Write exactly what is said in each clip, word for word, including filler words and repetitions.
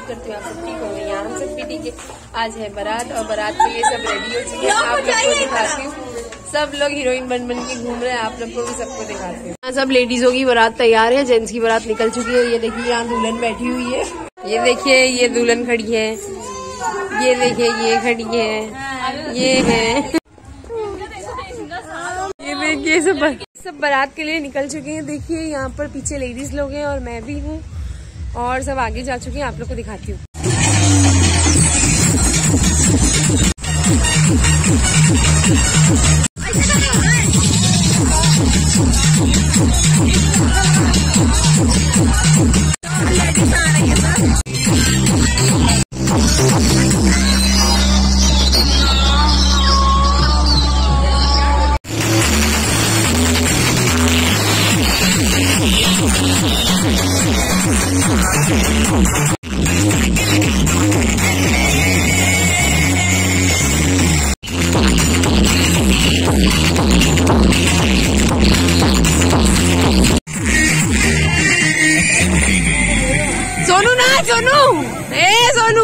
करती हूँ आप सब ठीक होंगे। यहाँ हम सब भी ठीक है। आज है बारात और बारात के लिए सब रेडी हो चुके हैं। आप लोग को दिखाती हूँ, सब लोग हीरोइन बन बन के घूम रहे हैं। आप लोग को भी सबको दिखाती हूँ। यहाँ सब लेडीजों की बारात तैयार है, जेंट्स की बारात निकल चुकी है। ये देखिए यहाँ दुल्हन बैठी हुई है, ये देखिए ये दुल्हन खड़ी है, ये देखिए ये खड़ी है, ये है, ये देखिए सब सब बारात के लिए निकल चुके हैं। देखिए यहाँ पर पीछे लेडीज लोग हैं और मैं भी हूँ और सब आगे जा चुके हैं। आप लोग को दिखाती हूँ। सोनू ना सोनू ए सोनू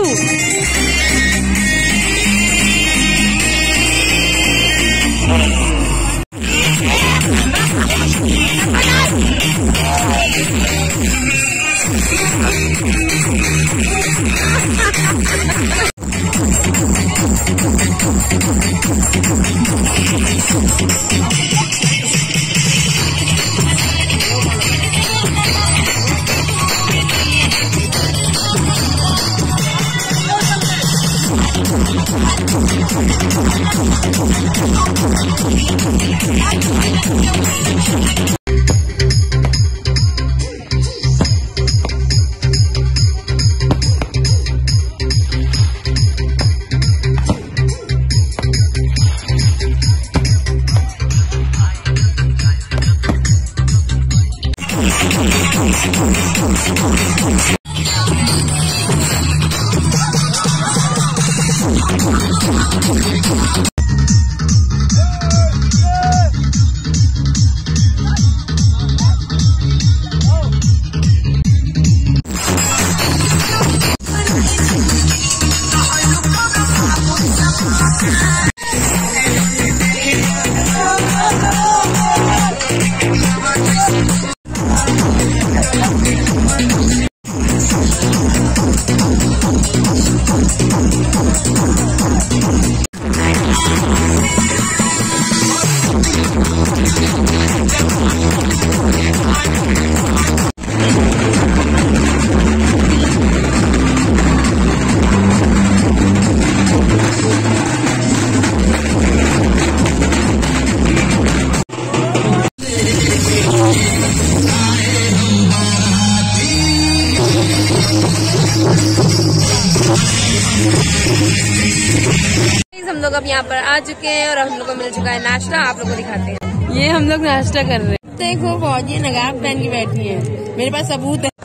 हम लोग अब यहाँ पर आ चुके हैं और हम लोग को मिल चुका है नाश्ता। आप लोग को दिखाते हैं। ये हम लोग नाश्ता कर रहे हैं। देखो फौजी नकाब पहन के बैठी है, मेरे पास सबूत है।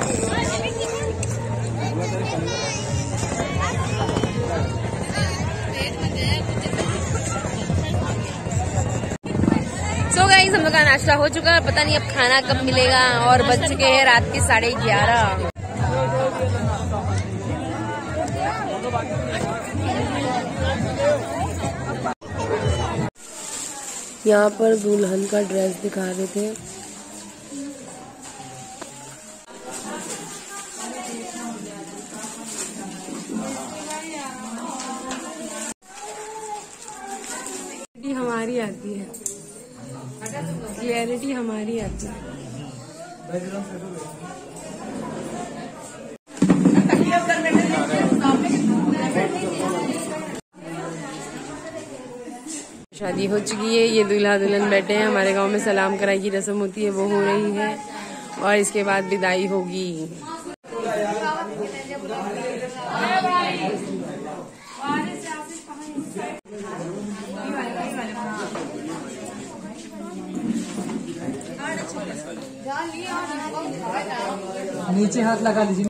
सो गाइस हम लोग का नाश्ता हो चुका है। पता नहीं अब खाना कब मिलेगा और बज चुके हैं रात के साढ़े ग्यारह। यहाँ पर दुल्हन का ड्रेस दिखा रहे थे। रियलिटी हमारी आती है, रियलिटी हमारी आती है। शादी हो चुकी है, ये दूल्हा दुल्हन बैठे हैं। हमारे गांव में सलाम कराई की रस्म होती है, वो हो रही है और इसके बाद विदाई होगी। नीचे हाथ लगा लीजिए।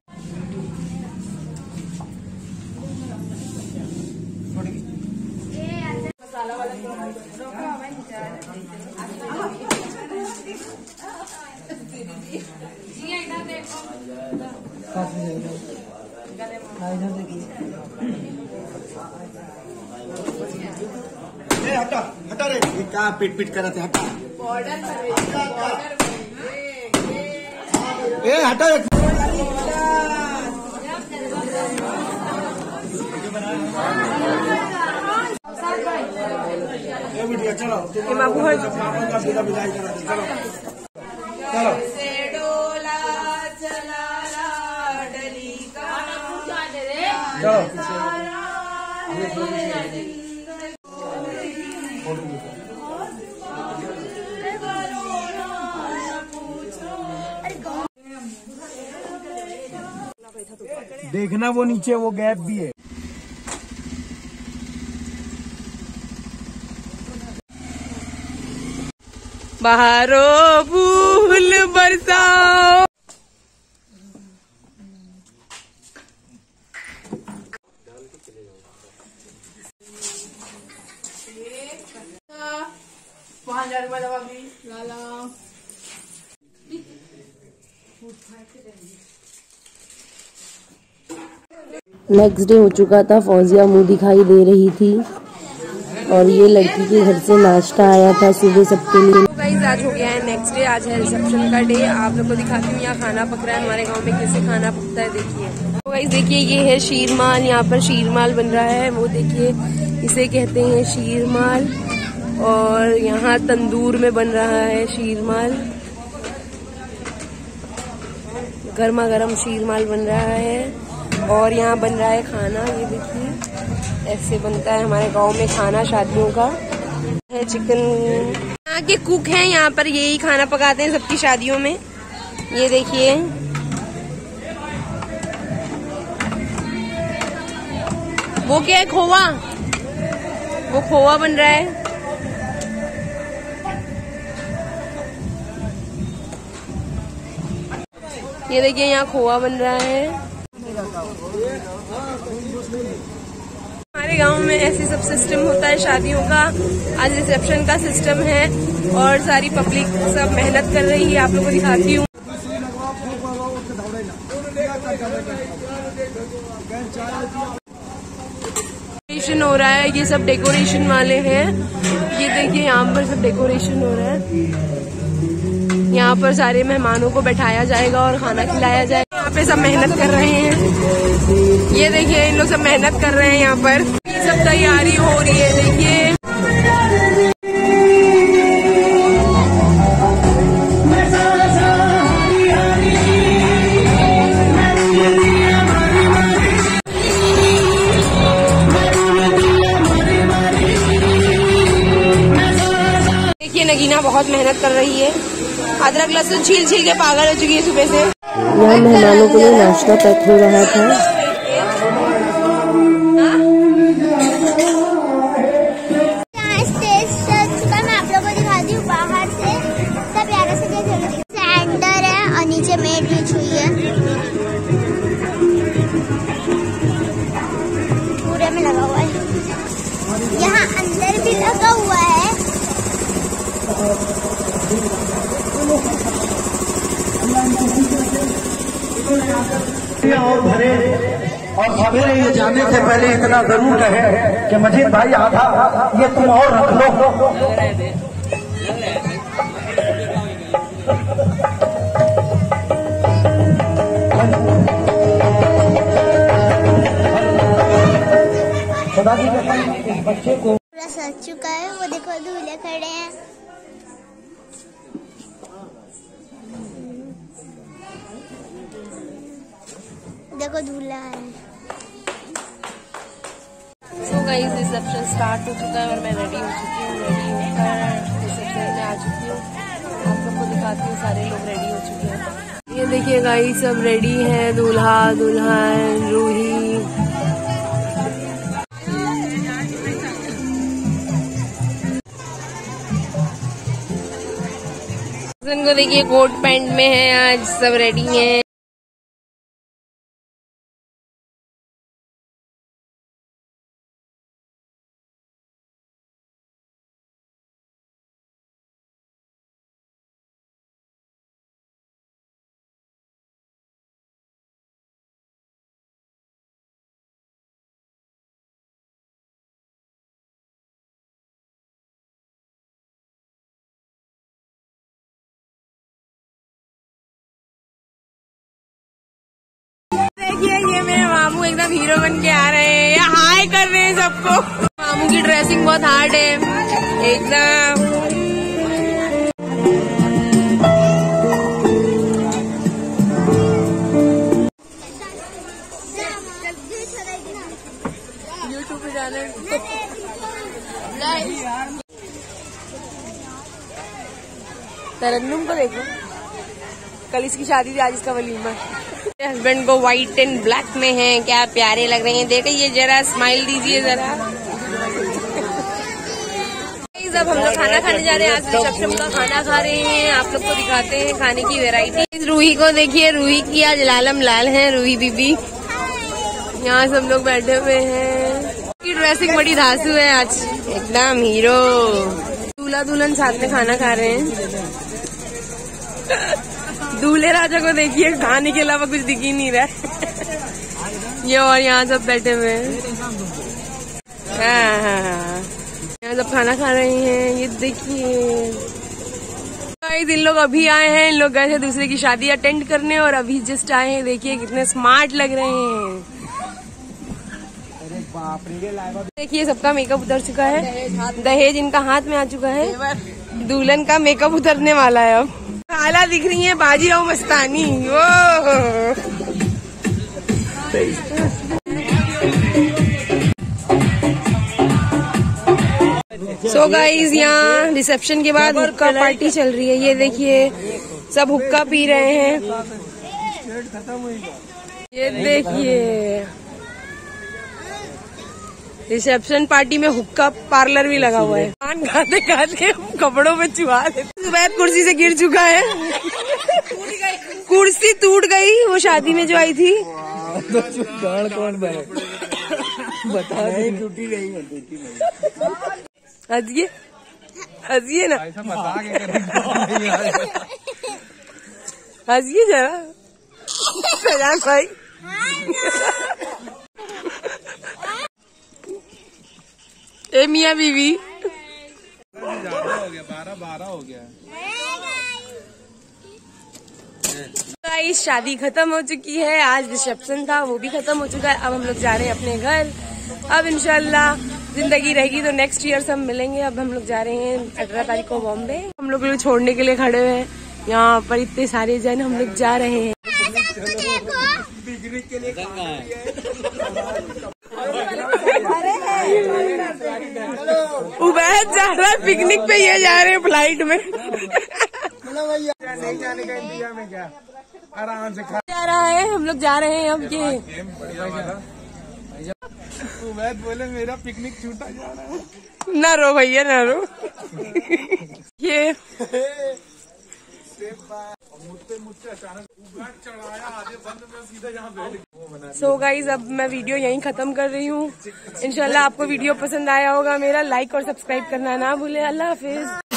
इधर देखिए। ए हटा हटा रे, ये क्या पीट पीट कर रहे थे, हटा। बॉर्डर ए हटा रे। ये वीडियो चलो, बाबू हर विदा विदाई करा दे, चलो चलो। देखना वो नीचे वो गैप भी है। बहारो फूल बरसाओ। नेक्स्ट डे हो चुका था। फौजिया मुंह दिखाई दे रही थी और ये लड़की के घर से नाश्ता आया था सुबह सबके लिए। तो गाइस आज हो गया है नेक्स्ट डे, आज है रिसेप्शन का डे। आप लोग को दिखाती हूँ यहाँ खाना पक रहा है हमारे गांव में, कैसे खाना पकता है देखिए। तो गाइस देखिए ये है शीरमाल, यहाँ पर शीरमाल बन रहा है, वो देखिए इसे कहते हैं शीरमाल। और यहाँ तंदूर में बन रहा है शीरमाल, गर्मा गर्म शीरमाल बन रहा है। और यहाँ बन रहा है खाना, ये देखिए ऐसे बनता है हमारे गांव में खाना शादियों का है। चिकन यहाँ के कुक हैं, यहाँ पर यही खाना पकाते हैं सबकी शादियों में। ये देखिए वो क्या है, खोवा, वो खोवा बन रहा है। ये देखिए यहाँ खोवा बन रहा है। हमारे गांव में ऐसे सब सिस्टम होता है शादियों का। आज रिसेप्शन का सिस्टम है और सारी पब्लिक सब मेहनत कर रही है, आप लोगों को दिखाती हूँ। डेकोरेशन हो रहा है, ये सब डेकोरेशन वाले हैं। ये देखिए यहाँ पर सब डेकोरेशन हो रहा है। यहाँ पर सारे मेहमानों को बैठाया जाएगा और खाना खिलाया जाएगा। यहाँ पे सब मेहनत कर रहे हैं, ये देखिए इन लोग सब मेहनत कर रहे हैं। यहाँ पर ये सब तैयारी हो रही है, देखिए। देखिए नगीना बहुत मेहनत कर रही है, अदरक लहसुन छील छील के पागल हो चुकी है सुबह से। यहाँ मेहमानों के लिए नाश्ता पैक हो रहा था। मैं आप लोगों को दिखाती हूँ बाहर से, सब प्यारा से अंदर है और नीचे मेड बिछ हुई है, पूरे में लगा हुआ है। यहाँ अंदर भी लगा हुआ है। और भरे और सवेरे ये जाने से पहले इतना जरूर कहे कि मजीद भाई आधा ये तुम और रख लो। खुदा की कसम इस बच्चे को पूरा सज चुका है, वो देखो दूल्हे खड़े हैं। देखो दूल्हा है। सो गाइस रिसेप्शन स्टार्ट हो चुका है और मैं रेडी हो चुकी हूँ। रेडी होकर रिसेप्शन में आ चुकी हूँ, आप सबको दिखाती हूँ। सारे लोग रेडी हो चुके हैं। ये देखिए गाइस सब रेडी हैं, दूल्हा दुल्हन रूही। को देखिए कोट पैंट में है, आज सब रेडी हैं। एकदम हीरो बन के आ रहे हैं या हाय कर रहे हैं सबको। मामू की ड्रेसिंग बहुत हार्ड है एकदम। यूट्यूब पे जाने तरन्नुम को देखो, कल इसकी शादी थी, आज इसका वलीमा। हस्बैंड को व्हाइट एंड ब्लैक में हैं, क्या प्यारे लग रहे हैं। देखिए जरा स्माइल दीजिए जरा। अब हम लोग खाना खाने जा रहे हैं। आज रिसेप्शन का खाना खा रहे हैं, आप लोग को दिखाते हैं खाने की वैरायटी। रूही को देखिए, रूही की आज लालम लाल है, रूही बीबी। यहाँ सब लोग बैठे हुए हैं। की ड्रेसिंग बड़ी धांसू है आज, एकदम हीरो। दूल्हा दुल्हन साथ में खाना खा रहे हैं। दूल्हे राजा को देखिए, खाने के अलावा कुछ दिख ही नहीं रहा है। ये और यहाँ सब बैठे हुए हैं। हाँ हाँ हाँ, यहाँ सब खाना खा रहे हैं। ये देखिए इन लोग अभी आए हैं, इन लोग गए थे दूसरे की शादी अटेंड करने और अभी जस्ट आए हैं। देखिए कितने स्मार्ट लग रहे हैं। देखिए सबका मेकअप उतर चुका है, दहेज इनका हाथ में आ चुका है। दुल्हन का मेकअप उतरने वाला है। अब खाला दिख रही है, बाजी और मस्तानी। वो सो गाइज यहाँ रिसेप्शन के बाद हुक्का पार्टी चल रही है। ये देखिए सब हुक्का पी रहे हैं। ये देखिए रिसेप्शन पार्टी में हुक्का पार्लर भी लगा हुआ है। पान खाते खाते कपड़ों में चुहा देते। सुबैद कुर्सी से गिर चुका है, कुर्सी टूट गई। वो शादी में जो आई थी तो कौन बता नहीं, टूटी नहीं है, टूटी नहीं। हंसिए हंसिए ना, हंसिए जरा सजान भाई। ए मियाँ बीवी ज्यादा हो गया, बारह बारह हो गया। गाइस शादी खत्म हो चुकी है, आज रिसेप्शन था वो भी खत्म हो चुका है। अब हम लोग जा रहे हैं अपने घर। अब इंशाल्लाह जिंदगी रहेगी तो नेक्स्ट ईयर सब मिलेंगे। अब हम लोग जा रहे हैं अठारह तारीख को बॉम्बे। हम लोग छोड़ने के लिए खड़े हुए हैं यहाँ पर, इतने सारे जन। हम लोग जा रहे हैं उबैद जा रहा है पिकनिक पे, ये जा रहे हैं फ्लाइट में। नहीं जाने का इंतजाम है क्या? आराम से खा जा रहा है, हम लोग जा रहे हैं अब। ये उबैद बोले मेरा पिकनिक छूटा जा रहा है। ना रो भैया ना रो। ये सो गाइज अब मैं वीडियो यहीं खत्म कर रही हूँ। इंशाल्लाह आपको वीडियो पसंद आया होगा। मेरा लाइक और सब्सक्राइब करना ना भूले। अल्लाह हाफिज।